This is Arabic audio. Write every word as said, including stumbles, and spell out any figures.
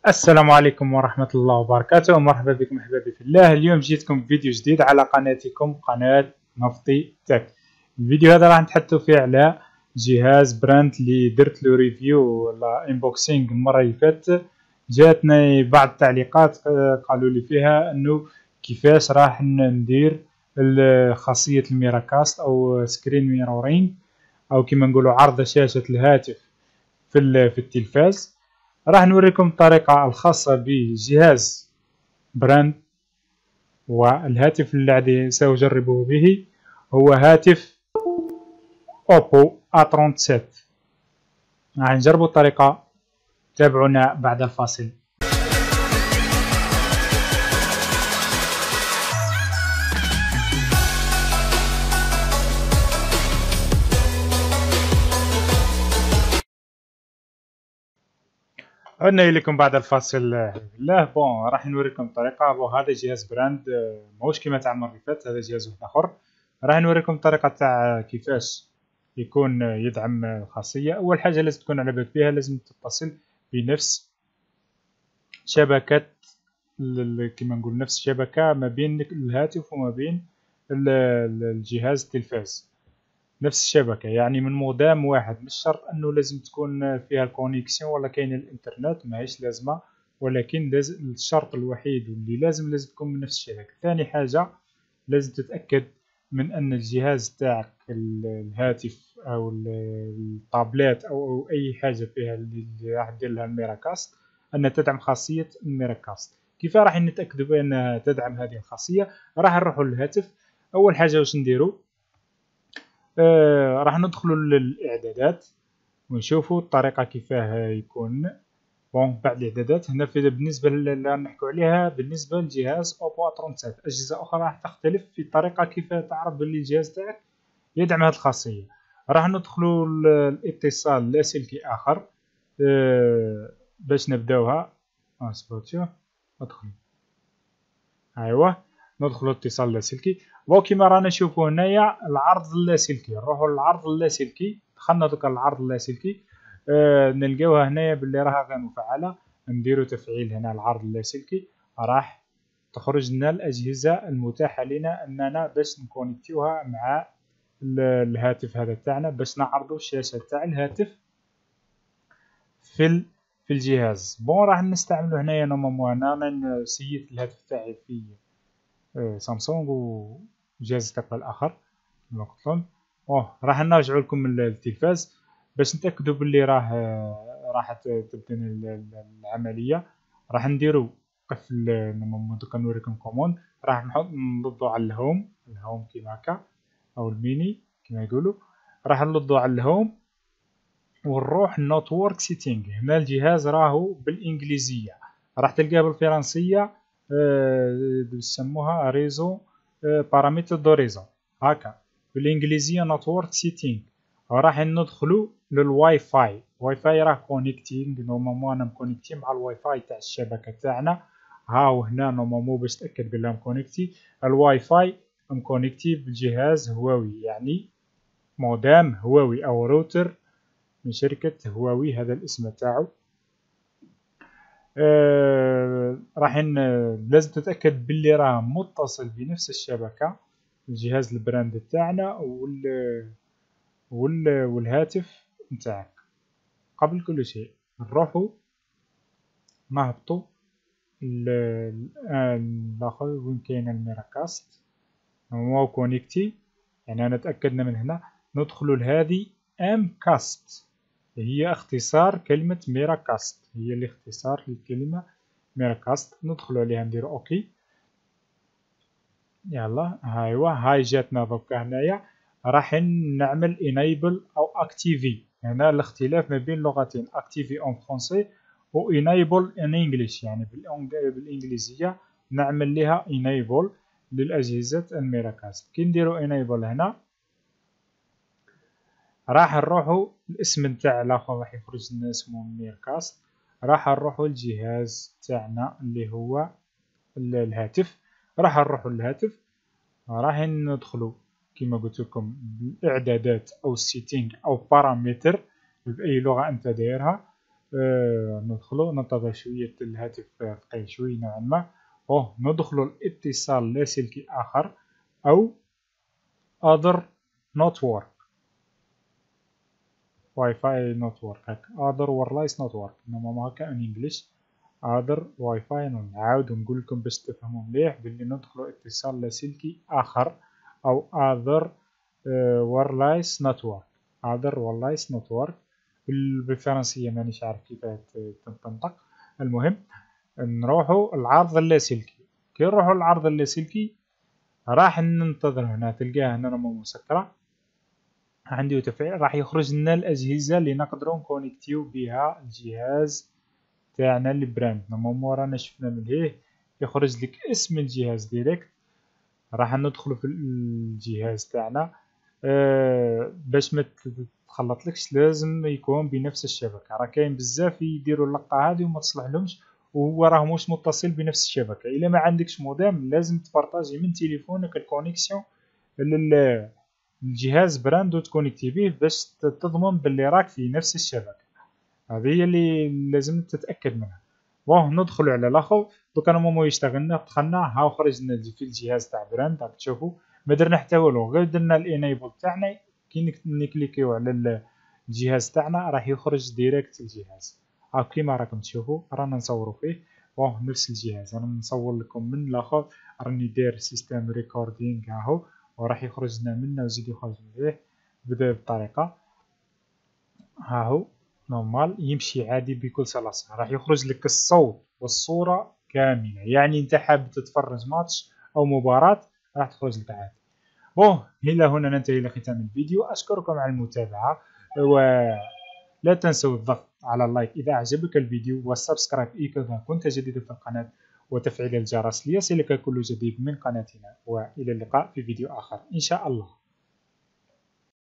السلام عليكم ورحمة الله وبركاته. مرحبا بكم أحبابي في الله. اليوم جيتكم بفيديو جديد على قناتكم قناة نفطي تك. الفيديو هذا راح نتحدثوا فيه على جهاز براند اللي درت له ريفيو ولا انبوكسينغ المرة اللي فاتت. جاتني بعض التعليقات قالوا لي فيها انه كيفاش راح ندير خاصية الميراكاست او سكرين ميرورينغ او كما نقولوا عرض شاشة الهاتف في في التلفاز. راح نوريكم الطريقة الخاصة بجهاز براند، والهاتف الذي سأجربه به هو هاتف أوبو إيه سبعة وثلاثين. راح نجربوا الطريقة، تابعونا بعد الفاصل. عدنا إليكم بعد الفاصل. لا بون راح نوريكم الطريقة. بون هذا جهاز براند ماهوش كيما تاع المرة اللي فاتت، هذا جهاز واحد آخر. راح نوريكم الطريقة تاع كيفاش يكون يدعم الخاصية. أول حاجة لازم تكون على بالك بها، لازم تتصل بنفس شبكة كيما نقول نفس شبكة ما بين الهاتف وما بين الجهاز التلفاز، نفس الشبكة يعني من مودام واحد. مش شرط انه لازم تكون فيها الكونيكسيون ولا كاين الانترنت، ماهيش لازمة، ولكن لازم الشرط الوحيد واللي لازم لازم تكون من نفس الشبكة. ثاني حاجة لازم تتأكد من ان الجهاز تاعك الهاتف او الطابلات او, أو اي حاجة فيها اللي راح دير لها الميراكاست ان تدعم خاصية الميراكاست. كيف راح نتأكدوا بانها تدعم هذه الخاصية؟ راح نروحوا للهاتف. اول حاجة واش نديروا؟ آه راح ندخلوا للاعدادات ونشوفوا الطريقه كيفاه يكون. بون بعد الاعدادات هنا في بالنسبه اللي نحكوا عليها بالنسبه للجهاز اوبو إيه سبعة وثلاثين، اجهزه اخرى راح تختلف في الطريقه كيف تعرف باللي الجهاز تاعك يدعم هذه الخاصيه. راح ندخلوا الاتصال اللاسلكي اخر. آه باش نبداوها اصبروا ادخل. ايوه ندخلوا اتصال اللاسلكي. بون كيما رانا نشوفوا هنايا العرض اللاسلكي، نروحوا للعرض اللاسلكي. دخلنا دوكا للعرض اللاسلكي. آه نلقاوها هنايا باللي راها غير مفعله. نديروا تفعيل هنا العرض اللاسلكي، راح تخرج لنا الاجهزه المتاحه لنا اننا باش نكونيكتيوها مع الهاتف هذا تاعنا باش نعرضوا الشاشه تاع الهاتف في في الجهاز. بون راح نستعملوا هنايا نورمالمون انا سيت الهاتف تاعي في سامسونج وجهاز استقبال اخر نقطن. اوه راح نرجعوا لكم التلفاز باش نتاكدوا باللي راه راح تبدا العمليه. راح نديروا قفل. دوكا نوريكم كوموند. راح نحط نضغطوا على الهوم الهوم كيما هكا او الميني كيما يقولوا. راح نضغطوا على الهوم ونروح نتورك سيتينغ. هنا الجهاز راهو بالانجليزيه، راح تلقاه بالفرنسيه يسموها ريزو بارامتر دو ريزو هكا. بالانجليزيه نتورك سيتينغ. راح ندخلوا للواي فاي. واي فاي راه كونيكتينغ نورمالمون انا مكونيكتي مع الواي فاي تاع الشبكه تاعنا. هاو هنا نورمالمون باش تاكد بلي مكونيكتي الواي فاي مكونيكتي بالجهاز هواوي، يعني مودام هواوي او روتر من شركة هواوي هذا الاسم تاعو. آه راح لازم تتأكد باللي راه متصل بنفس الشبكة الجهاز البراند تاعنا وال وال والهاتف نتاعك. قبل كل شيء نروحوا نهبطوا الاخر وين كاين الميراكاست هو كونيكتي، يعني انا تأكدنا من هنا. ندخلوا لهذه ام كاست، هي اختصار كلمة ميراكاست، هي الاختصار للكلمة ميراكاست. ندخلوا عليها نديروا اوكي. يلا هايوا هاي جاتنا دوكا هنايا. راح نعمل انيبل او اكتيفي. هنا الاختلاف ما بين اللغتين، اكتيفي اون فرونسي و انيبل ان انجليش، يعني بالانجليزية نعمل لها انيبل للاجهزة الميراكاست. كي نديروا انيبل هنا راح نروحوا الاسم نتاع الاخر راح يخرج لنا اسمه ميركاست. راح نروحوا الجهاز تاعنا اللي هو الهاتف. راح نروحوا للهاتف. راح ندخلوا كما قلت لكم الاعدادات او السيتينغ او بارامتر باي لغه انت دايرها. أه ندخلو ننتظر شوية الهاتف ثقيل شوي نوعا ما. أوه ندخلو الاتصال اللاسلكي آخر أو other network واي فاي نتورك هاك other wireless network نورمالمون هاكا ان انجليش other واي فاي. نعاود نقول لكم باش تفهموا مليح بلي ندخلو اتصال لاسلكي آخر أو other wireless network other wireless network بالفرنسية مانيش عارف كيف تنطق. المهم نروحو العرض اللاسلكي. كي نروحو العرض اللاسلكي راح ننتظر هنا، تلقاه هنا راهو مسكرة عندي تفعيل، راح يخرج لنا الأجهزة اللي نقدرو نكونيكتيو بها الجهاز تاعنا البراند. نورمالمون رانا شفنا من لهيه يخرج لك اسم الجهاز ديريكت. راح ندخلو في الجهاز تاعنا أه باش ما تخلطلكش لازم يكون بنفس الشبكة. راه كاين بزاف يديروا اللقطة هذه وما تصلحلهمش وهو راه موش متصل بنفس الشبكة. الا ما عندكش موديم لازم تبارطاجي من تليفونك الكونيكسيون للجهاز براند وتكونيكتي بيه باش تضمن باللي راك في نفس الشبكة. هذه هي اللي لازم تتأكد منها. بون ندخلوا على الاخر. دوكا نورمالمون يشتغلنا دخلنا ها خرجنا في الجهاز تاع براند. راك تشوفوا ما درنا حتى والو، غير درنا الانيبل تاعنا. كي نكليكيو على الجهاز تاعنا راح يخرج ديريكت الجهاز. ها كيما راكم تشوفوا رانا نصوروا فيه. بون نفس الجهاز انا نصور لكم من الاخر. راني داير سيستم ريكوردينغ اهو وراح يخرج لنا منه ويزيد يخرج فيه بدا بالطريقه ها هو نورمال يمشي عادي بكل سلاسة. راح يخرج لك الصوت والصورة كاملة، يعني انت حاب تتفرج ماتش او مباراة راح تخرج لك عادي. بون الى هنا ننتهي الى ختام الفيديو. اشكركم على المتابعة ولا تنسوا الضغط على اللايك اذا اعجبك الفيديو والسبسكرايب اذا كنت جديد في القناة وتفعيل الجرس ليصلك كل جديد من قناتنا. والى اللقاء في فيديو اخر ان شاء الله.